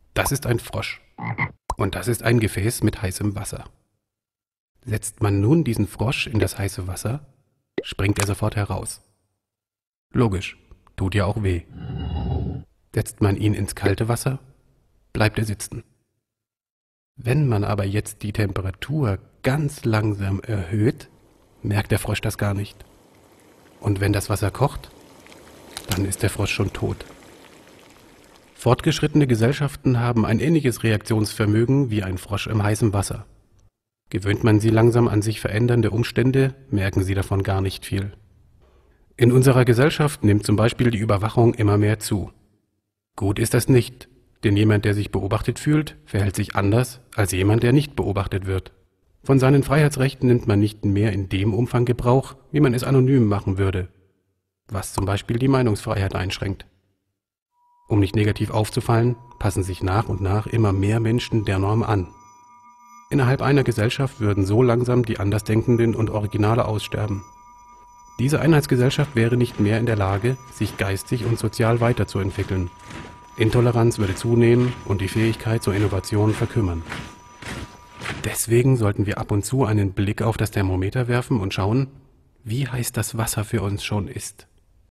Das ist ein Frosch. Und das ist ein Gefäß mit heißem Wasser. Setzt man nun diesen Frosch in das heiße Wasser, springt er sofort heraus. Logisch, tut ja auch weh. Setzt man ihn ins kalte Wasser, bleibt er sitzen. Wenn man aber jetzt die Temperatur ganz langsam erhöht, merkt der Frosch das gar nicht. Und wenn das Wasser kocht, dann ist der Frosch schon tot. Fortgeschrittene Gesellschaften haben ein ähnliches Reaktionsvermögen wie ein Frosch im heißen Wasser. Gewöhnt man sie langsam an sich verändernde Umstände, merken sie davon gar nicht viel. In unserer Gesellschaft nimmt zum Beispiel die Überwachung immer mehr zu. Gut ist das nicht, denn jemand, der sich beobachtet fühlt, verhält sich anders als jemand, der nicht beobachtet wird. Von seinen Freiheitsrechten nimmt man nicht mehr in dem Umfang Gebrauch, wie man es anonym machen würde, was zum Beispiel die Meinungsfreiheit einschränkt. Um nicht negativ aufzufallen, passen sich nach und nach immer mehr Menschen der Norm an. Innerhalb einer Gesellschaft würden so langsam die Andersdenkenden und Originale aussterben. Diese Einheitsgesellschaft wäre nicht mehr in der Lage, sich geistig und sozial weiterzuentwickeln. Intoleranz würde zunehmen und die Fähigkeit zur Innovation verkümmern. Deswegen sollten wir ab und zu einen Blick auf das Thermometer werfen und schauen, wie heiß das Wasser für uns schon ist.